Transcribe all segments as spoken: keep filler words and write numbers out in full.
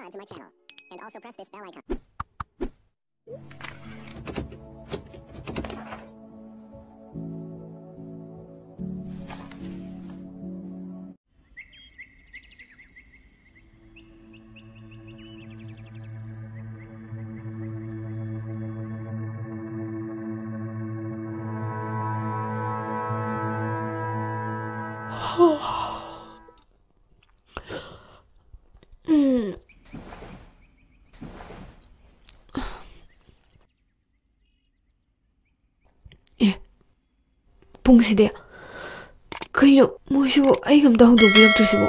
subscribe to my channel and also press this bell icon. ꯄꯨꯡꯁꯤꯗꯤ ꯀꯩꯅꯣ ꯃꯣꯏꯁꯤꯕꯨ ꯑꯩꯒ ꯑꯝꯇ ꯍꯧꯗꯣꯛꯄꯤꯔꯛꯇ꯭ꯔꯤꯁꯤꯕꯨ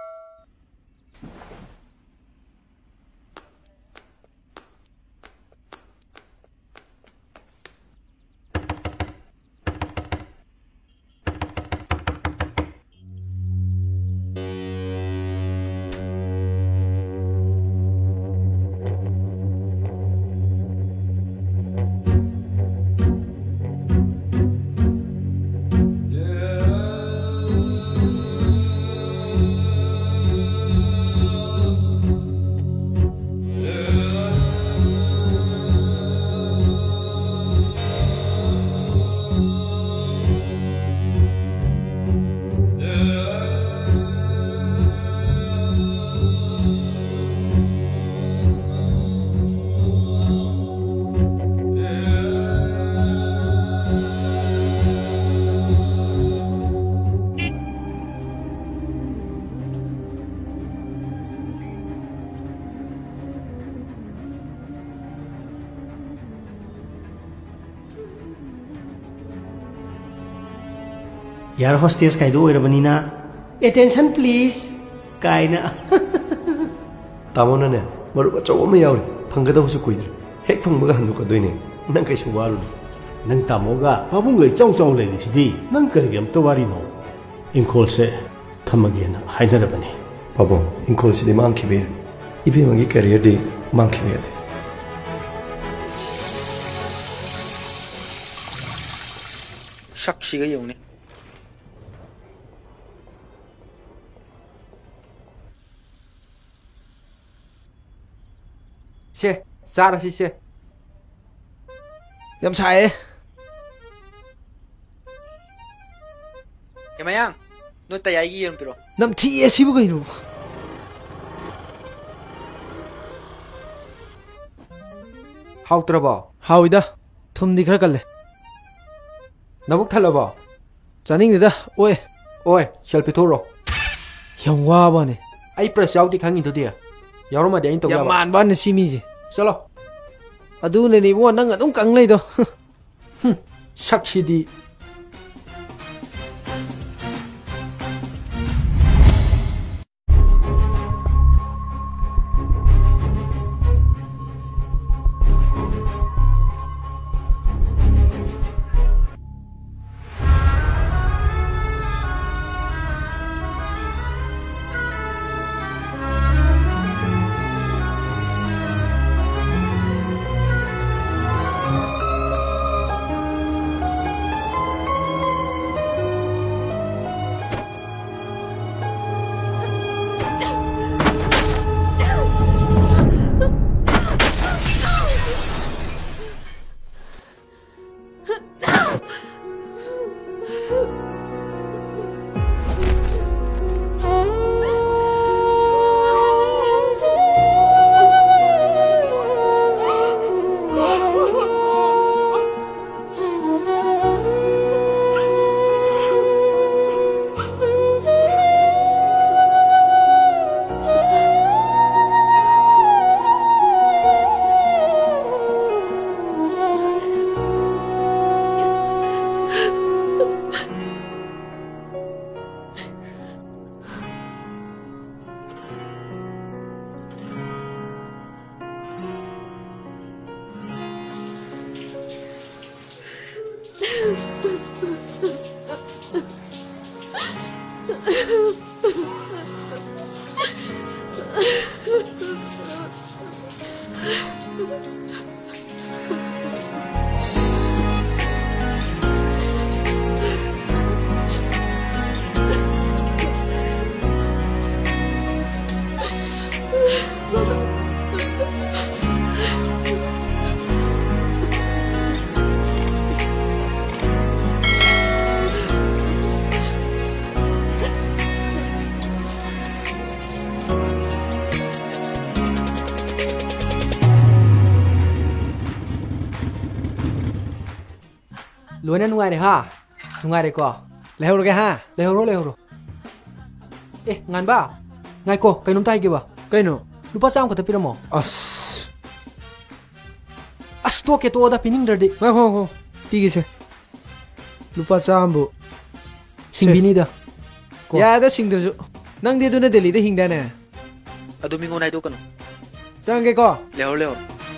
यार हॉस्टेस कायदो ओइरबनिना अटेंशन प्लीज कायना तामोना ने मरु अचौ अमा यावरि फंगदबसु कुइद्र हेक फंगबगा हंदुकदोइने नंग कैसु वारु नंग तामोगा पाबुंग लै चौ चौ लेरिसिदि नंग करगे अमत वारिनो इंखोल से थमगेना हाइदरबनी पाबुंग इंखोल सिदि मांखिबे इबेमगी करियर दि मांखिबे दे शक्सिगा यौने से सारा सी से यम साए यमयांग नो तयागी यम पिरो नम थी एसिबु कइनो हाउत्रबो हाउइदा थुमदि खर कल्ले नबुक थलबो चानिंगदा ओए ओए सेल्फी थोरो यम वाबाने आई प्रेस याउदी खंगी दुदि यारोमा दे इन तो यम मान बाने सिमीजे चलो अदुने नि बो नंग अदुम Kang लैदो सक्सिदि Mama. Luan nung ngai ha, nung ngai ko. Lehorge ha. Lehoro lehoro. Eh, ngan ba? Ngai ko, kay nung tayo ba? Kaino? Lupa sa ang katapira mo. As. As to ke to da pining dardi. Nga ho ho. Pigi se. Lupa sambu. Singbini da. Ya da singdru. Nang de duna Delhi de hingda na. Adu mingo nai do kanu. Sange ko. Lehoro lehoro.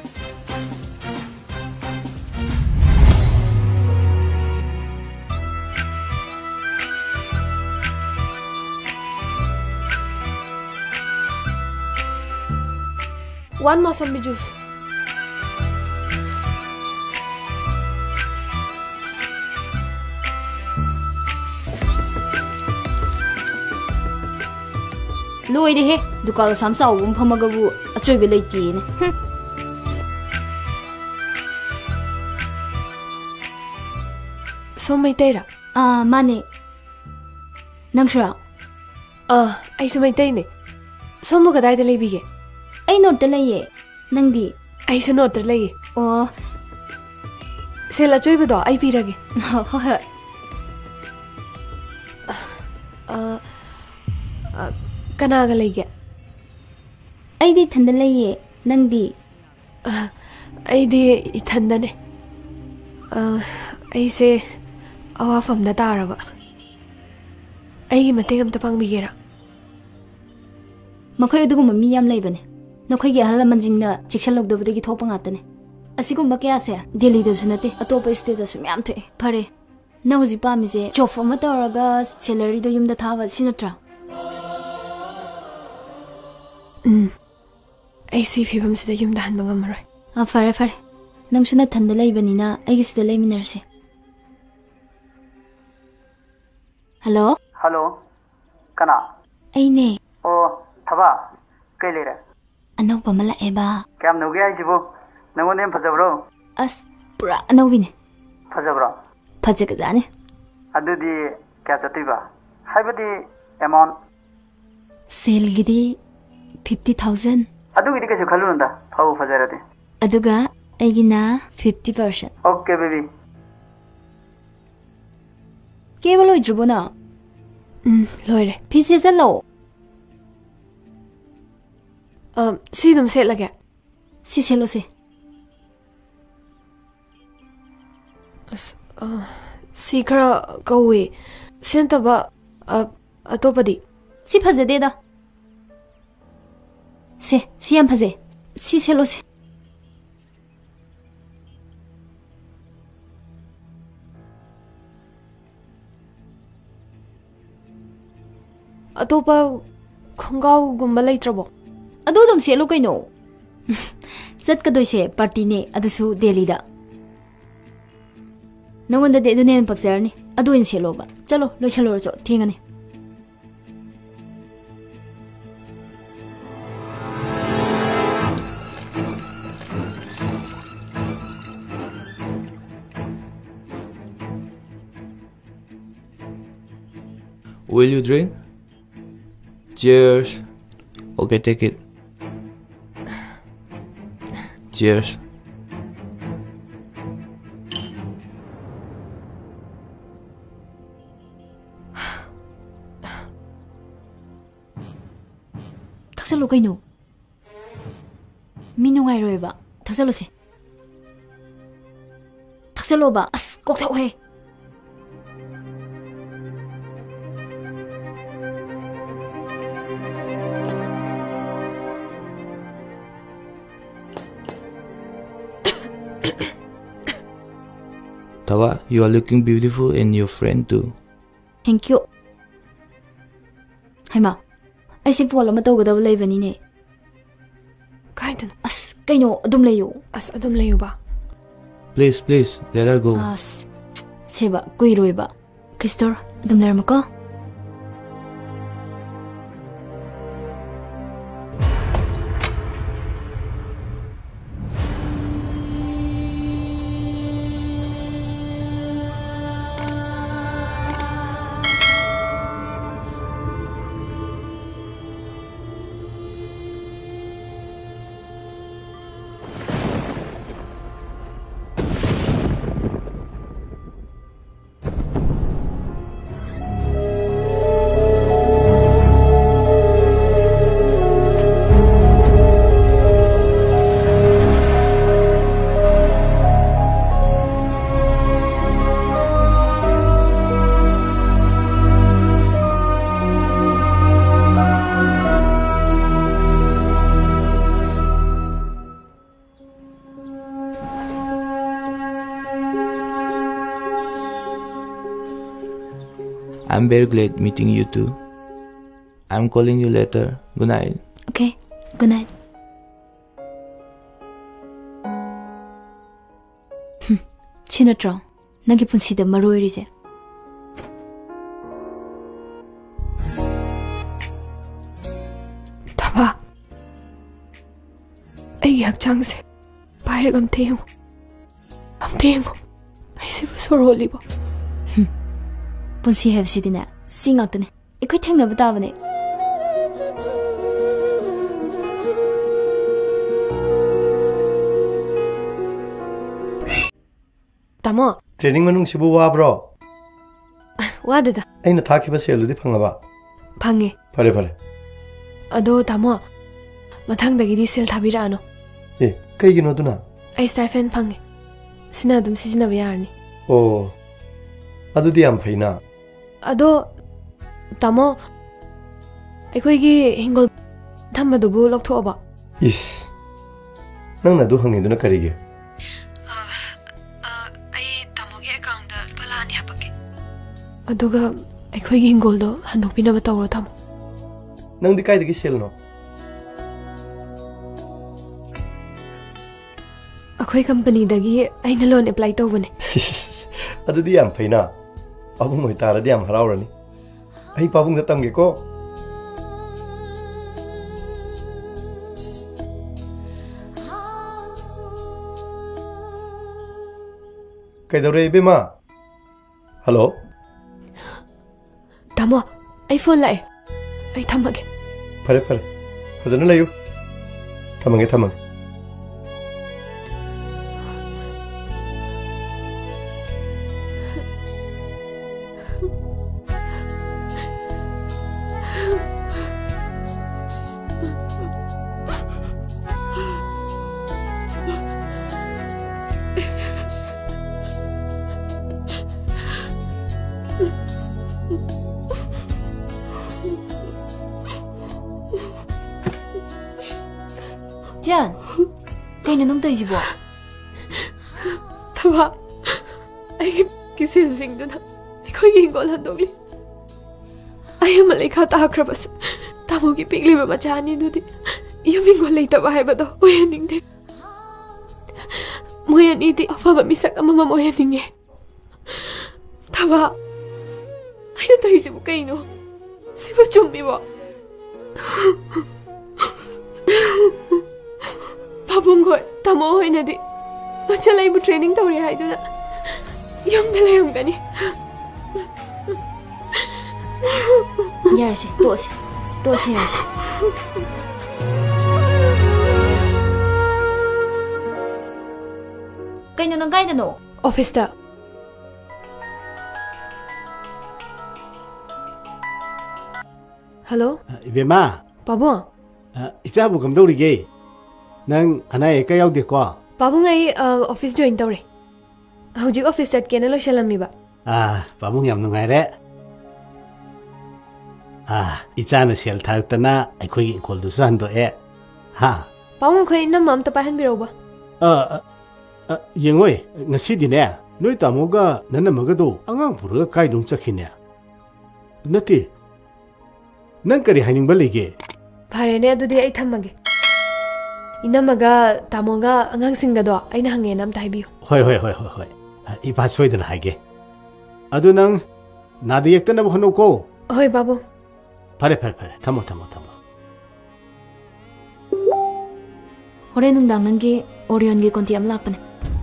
One mosambi juice. Lui đi he, dukal sam sao um phamaga bu achoi be leiti ne. So mai tera. Ah mane. Nang shra. Ah, ai so mai tai ne. So mo kadai de lebi ge. Ai not de lei nang di. Ai so no ter lei. Oh. Se la choi do ai pi ra ge. Ho ho. Ah. Kana ga lei ge. Ai di thand lei nang di. Ah, ai di ithanda ne. Ah, ai se awa fam da ta ra ba. Ai gi mateng am ta pang bi ge ra. Makhoi adugu mami yam lei bane. Nokhoi ge hala manjing na chiksal lok dobde gi thopa ngata ne. Asigum ba kya se Delhi da sunate atopa state da sum yam the. Phare. Na hoji pa mi je job ma ta raga salary do yum da thawa sinatra. Um. Ai si phibam sida yum da han bangam maroi. Ah phare phare. Nang suna thanda lei bani na ai gi sida lei minar se. Hello? Hello. Kana? Ai ne. Oh, thaba. Kai lera. Anau pa mala eba. Kam no ge ai jibo. Nangon nem phajabro. As pura anau bine. Phajabro. Phajaga jane. Adudi kya chatiba. Haibadi amount. Sale gidi fifty thousand. Adugidi kesu khalunda. Phau phajarade. Aduga aigina fifty percent. Okay baby. Kebalo idrubona. Um, loire. Phise jalo. Um, si dum se la ge. Si selo se. As ah si khara kawi. Senta ba a atopadi. Si phajade da. Se, si am phaje. Si selo se. Atopa khongau gumba leitrabo. Adu dum selo kaino. Zat ka doise party ne adusu Delhi da. Nawanda de dunen pakser ni. Adu in selo ba. Chalo lo chalo ro thingane. Will you drink? Cheers. Okay, take it. Cheers. Taksalo kaino. Minungai roi ba. Taksalo se. Taksalo ba. As kok thau he. Tawa, you are looking beautiful and your friend too. Thank you. Haima. Ai si pol ma tawgadaw lay bani ne. Kaidan. As kaino adum layo. As adum layo ba. Please, please, let her go. As seba kuiroi ba. Kistor adum lar mako. I'm very glad meeting you too. I'm calling you later. Good night. Okay, good night. 치 natro nagi punsida maroirise. Thaba ai hakchang se bahir gam theng am theng ai se soro libo punsi have sidina sing out ne ikoi thengna bata bane tamo training manung sibu wa bro wa da aina thaki ba sel di phanga ba phange pare pare ado tamo mathang dagi di sel thabira ano e kai gino duna ai stipend phange sina dum sijina ba yarni oh adu di am phaina ado tamo ekoi gi hingol thamma du bu lok thoba is nang na du hangi duna kari ge ai tamo gi account da palani hapake aduga ekoi gi hingol do handok pina ba tawro tamo nang di kai di sel no akoi company dagi aina loan apply tawbane adu di am phaina pabung hoi tara di am harawrani ai pabung da tamge ko kai dore bema hello tamo ai phone lai ai thamage pare pare fazana layu thamange thamange Jan, kay na nung tayo jibo? Taba, ay kisilsing doon na. Ikaw yung hingol handogli. Ay malay ka tahakrabas. Tamo kipigli ba machani doon di. Yung hingol lay tabahay ba to? Uyaning di. Muyan iti, apa ba misak ang mama muyaning eh. Taba, ay na tayo si Bukay no. Si Bachumi ba? Pabung ko, tamo hoy na di. Machalay mo training tawri hay doon na. Yung dalayong gani. Yarse, tuose. Tuose yarse. Kay na nang kay na no? Office da. Hello? Ibema Pabung? icha bu kam dori ge nang anai ka yaw de ko Pabung ay office join tawri. Hujik office chat kena lo shalamni ba? ah pabung yam nungai re ah icha na sel thar tana ai khoi gi kol du san do e ha Pabung khoi nam mam ta pahan biro ba? a yengoi ngasi di ne noi ta mo ga nan ma ga do angang pur ga kai dum chakhine nati nang kari haning ba lege Pare ne adudi ay thamage. Inamaga tamoga angang singda do ay nahange nam taibiyo. hoi hoi hoi hoi hoi i ba soi dana hage adu nang na de yekta na hono ko Hoy babu. pare pare pare thamo thamo thamo Hore nung dang nanggi Orion gi konti am lakpane.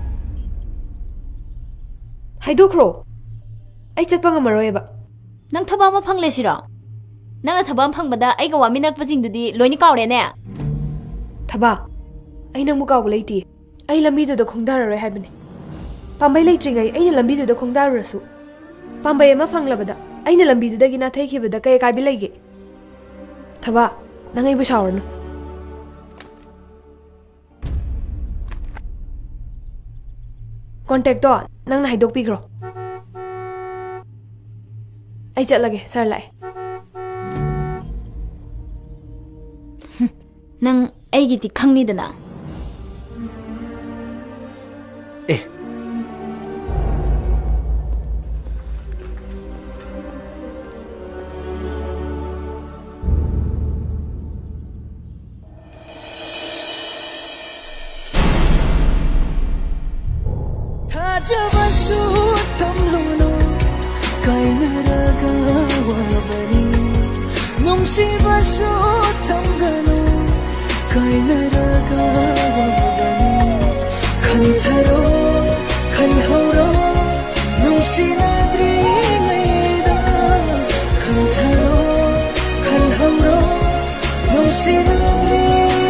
Haidokro. Ay chatpa nga maroy ba? Nang thaba ma phang le sira. Nang na thaba phang bada ai ga wa minak pajing dudi loini kawre ne. Thaba. Ay nang mukaw leiti. Ay lambi do khongdar ro haibne. Pambay leitringai ay na lambi do khongdar rasu. Pambay ma phang labada. Ay na lambi do dagi na thai khibada kay kai bi leige. Thaba, nangai bu shawrno. Contact to nang na haidok pigro. Ay chat lage sar lai. Nang ai gi ti khangni dana. Jabasu tamlono kainaraga warabani nungsi basu tamgano kainaraga warabani khantaro khalhauro nungsi nadri ngaida khantaro khalhauro nungsi nadri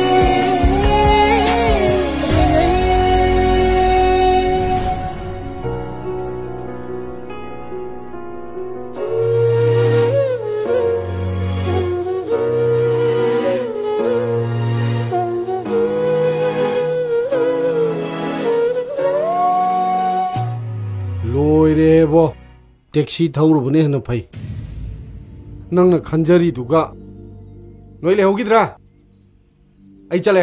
Bo taxi thawru bune hna phai nang na khanjari duga noi le hogidra ai chale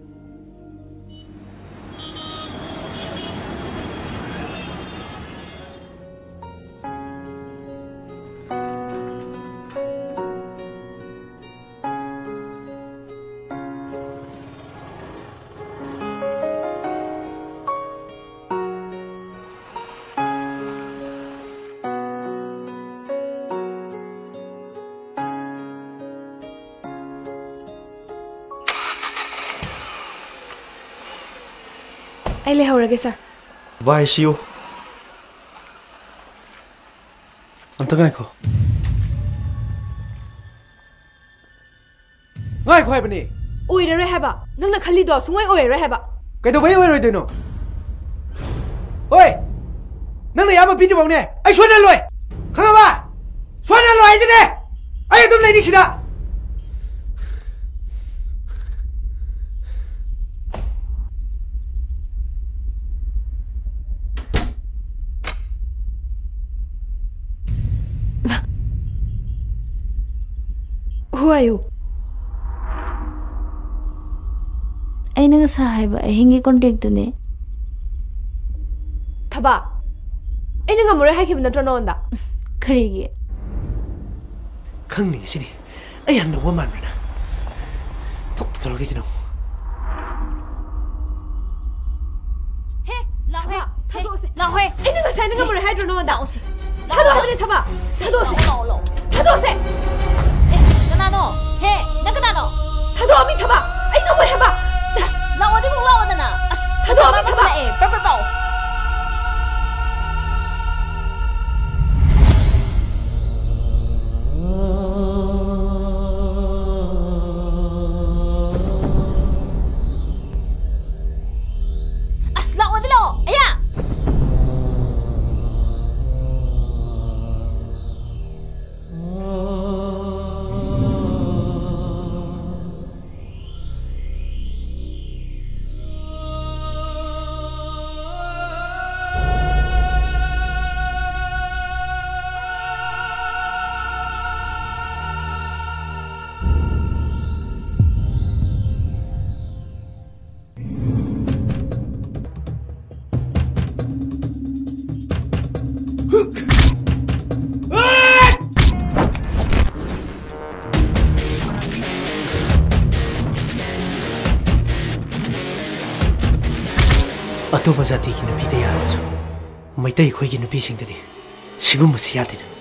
ai le hau rage sir vai siu amta ngai ko ngai ko hai bani oi re re haba nang na khali do sungoi oi re haba kai do bai oi roi dino oi nang na ya ba pi ju bau ne ai suan na loi khang ba suan na loi ji ne ai dum lai ni sida Who are you? I know sahib I hingi contact to ne. Thaba. I know ngamure hai kibna trono onda. Kharigi. Khang ni sini. Ai han no woman na. Tok to lo kisino. He, la he. Thado se. La he. I know sai ngamure hai trono onda. Se. Thado ha ne thaba. Thado se. Lo lo. Thado se. Nano, hey, nakanano. Thado ami thaba. Ai no mai haba. As, lawa di mong lawa na na. As, thado ami thaba. Eh, purple bow. As, lawa di lo. Aya. Atopa jati ki nupi de yaro chu maitai khoi ki nupi sing de di sigum si yade